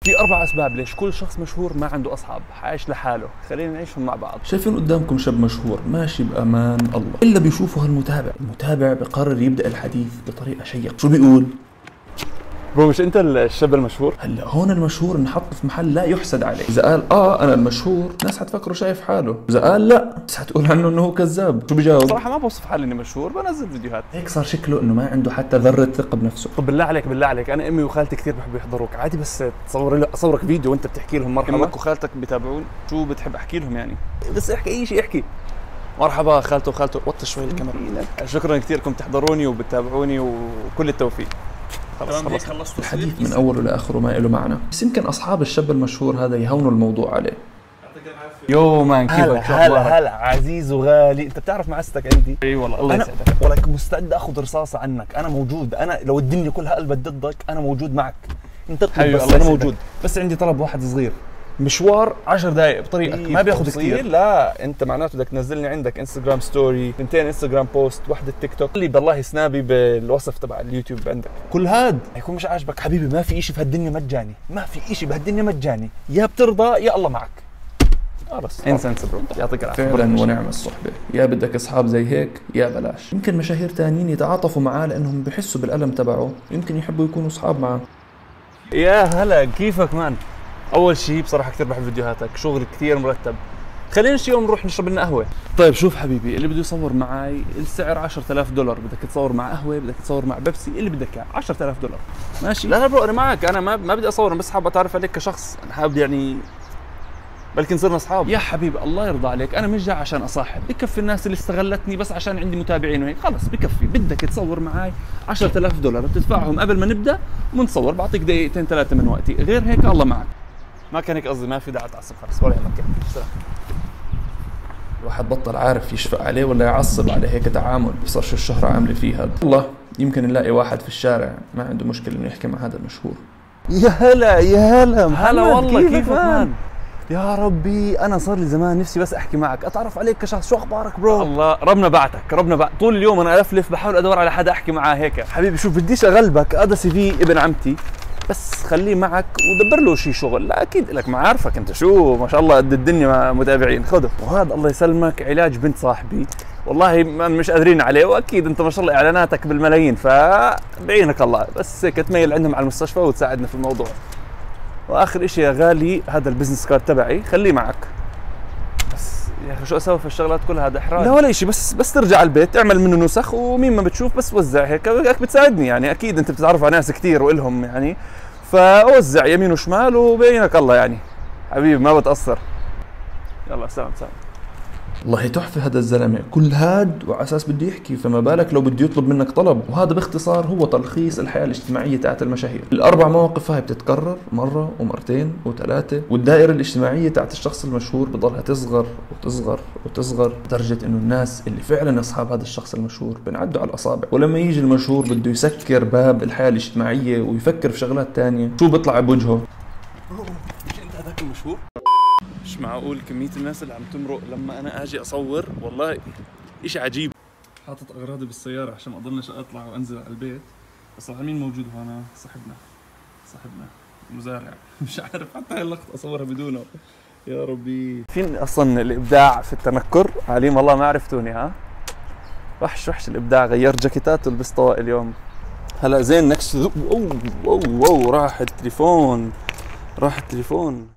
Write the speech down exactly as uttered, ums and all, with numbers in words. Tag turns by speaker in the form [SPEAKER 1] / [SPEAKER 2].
[SPEAKER 1] في اربع اسباب ليش كل شخص مشهور ما عنده اصحاب، عايش لحاله. خلينا نعيشهم مع بعض.
[SPEAKER 2] شايفين قدامكم شاب مشهور ماشي بامان الله، الا بيشوفوا هالمتابع، المتابع بقرر يبدا الحديث بطريقه شيقه. شو بيقول؟
[SPEAKER 1] برو مش انت الشاب المشهور؟
[SPEAKER 2] هلا هون المشهور انحط في محل لا يحسد عليه. اذا قال اه انا المشهور الناس حتفكره شايف حاله، اذا قال لا بس حتقول عنه انه هو كذاب. شو بجاوب؟
[SPEAKER 1] صراحه ما بوصف حالي اني مشهور، بنزل فيديوهات.
[SPEAKER 2] هيك صار شكله انه ما عنده حتى ذره ثقه بنفسه.
[SPEAKER 1] طب بالله عليك بالله عليك، انا امي وخالتي كثير بحبوا يحضروك، عادي بس تصور لي اصورك فيديو وانت بتحكي لهم مرحبا. امك وخالتك بتابعون، شو بتحب احكي لهم يعني؟ بس احكي اي شيء احكي. مرحبا خالته وخالته، وطي شوي الكاميرا. شكرا كثير انكم تحضروني وبتتابعوني وكل التوفيق. خلص خلص خلصت
[SPEAKER 2] الحديث من اوله لاخره ما له معنى، بس يمكن اصحاب الشاب المشهور هذا يهونوا الموضوع عليه.
[SPEAKER 1] يو مان كيفك؟
[SPEAKER 3] هلا هلا هلا عزيز وغالي، انت بتعرف معزتك عندي؟
[SPEAKER 1] اي والله الله يسعدك.
[SPEAKER 3] ولك مستعد اخذ رصاصه عنك، انا موجود، انا لو الدنيا كلها قلبت ضدك انا موجود معك. انت اطلب بس انا موجود.
[SPEAKER 1] بس عندي طلب واحد صغير، مشوار عشر دقائق بطريقك، ما بياخذ كثير.
[SPEAKER 3] لا انت معناته بدك تنزلني عندك انستغرام ستوري، اثنتين انستغرام بوست، وحده تيك توك، اللي بالله سنابي بالوصف تبع اليوتيوب عندك. كل هاد يكون مش عاجبك حبيبي، ما في شيء في هالدنيا مجاني، ما في شيء بهالدنيا مجاني، يا بترضى يا الله معك.
[SPEAKER 1] خلص انسنس برو، يعطيك العافيه.
[SPEAKER 2] فعلا ونعم الصحبه، يا بدك اصحاب زي هيك يا بلاش. يمكن مشاهير تانيين يتعاطفوا معاه لانهم بحسوا بالالم تبعه، يمكن يحبوا يكونوا اصحاب معه.
[SPEAKER 1] يا هلا كيفك مان؟ اول شيء بصراحه كثير بحب فيديوهاتك، شغل كثير مرتب. خلينا شي يوم نروح نشرب لنا قهوه. طيب شوف حبيبي، اللي بده يصور معي السعر عشرة آلاف دولار، بدك تصور مع قهوه، بدك تصور مع بيبسي، اللي بدك اياه عشرة آلاف دولار ماشي؟ لا لا برو انا معك، انا ما ما بدي اصور، انا بس حابب اتعرف عليك كشخص، انا حابب يعني بلكن صرنا اصحاب. يا حبيبي الله يرضى عليك، انا مش جاي عشان اصاحب، بكفي الناس اللي استغلتني بس عشان عندي متابعين وهيك، خلص بكفي. بدك تصور معي عشرة آلاف دولار بتدفعهم قبل ما نبدا ونصور، بعطيك دقيقتين ثلاثه من وقتي، غير هيك الله معك. ما كان هيك قصدي، ما في داعي تعصب، خلص ولا يهمك. سلام.
[SPEAKER 2] الواحد بطل عارف يشفق عليه ولا يعصب على هيك تعامل، بصير شو الشهرة عاملة فيه هذا. والله يمكن نلاقي واحد في الشارع ما عنده مشكلة انه يحكي مع هذا المشهور.
[SPEAKER 3] يا هلا يا هلا
[SPEAKER 1] هلا والله كيفك مان؟
[SPEAKER 3] يا ربي انا صار لي زمان نفسي بس احكي معك، اتعرف عليك كشخص. شو اخبارك برو؟
[SPEAKER 1] الله ربنا بعتك، ربنا بعت. طول اليوم انا الفلف بحاول ادور على حدا احكي معاه هيك.
[SPEAKER 3] حبيبي شوف بديش اغلبك، هذا سي في
[SPEAKER 1] ابن عمتي، بس خليه معك ودبر له شيء شغل. لا اكيد لك معارفك انت، شو ما شاء الله قد الدنيا مع متابعين، خذه. وهذا الله يسلمك علاج بنت صاحبي، والله مش قادرين عليه، واكيد انت ما شاء الله اعلاناتك بالملايين، فبعينك الله، بس هيك تميل عندهم على المستشفى وتساعدنا في الموضوع. واخر اشي يا غالي، هذا البزنس كارد تبعي خليه معك. بس يا اخي شو اسوي في الشغلات كلها، هذا احراج.
[SPEAKER 3] لا ولا شيء، بس بس ترجع على البيت اعمل منه نسخ، ومين ما بتشوف بس وزع هيك، هيك بتساعدني يعني. اكيد انت بتتعرف على ناس كثير والهم يعني، فوزع يمين وشمال وبينك الله يعني. حبيبي ما بتقصر. يلا سلام سلام.
[SPEAKER 2] والله تحفة هذا الزلمة، كل هاد وعلى اساس بده يحكي، فما بالك لو بده يطلب منك طلب. وهذا باختصار هو تلخيص الحياة الاجتماعية تاعت المشاهير. الاربع مواقف هاي بتتكرر مرة ومرتين وثلاثة، والدائرة الاجتماعية تاعت الشخص المشهور بضلها تصغر وتصغر وتصغر، لدرجة انه الناس اللي فعلا اصحاب هذا الشخص المشهور بنعدوا على الاصابع. ولما يجي المشهور بده يسكر باب الحياة الاجتماعية ويفكر في شغلات تانية، شو بيطلع بوجهه؟
[SPEAKER 1] مش انت هذاك المشهور؟ مش معقول كمية الناس اللي عم تمرق لما انا اجي اصور، والله اشي عجيب. حاطط اغراضي بالسيارة عشان ما اضلنيش اطلع وانزل على البيت. بس مين موجود هون؟ صاحبنا صاحبنا مزارع. مش عارف حتى هاي اللقطة اصورها بدونه، يا ربي. فين اصلا الابداع في التنكر؟ عليم والله ما عرفتوني. ها وحش وحش الابداع. غيرت جاكيتات ولبست طواقي اليوم. هلا زين نكست. اوه اوه اوه راح التليفون، راح التليفون.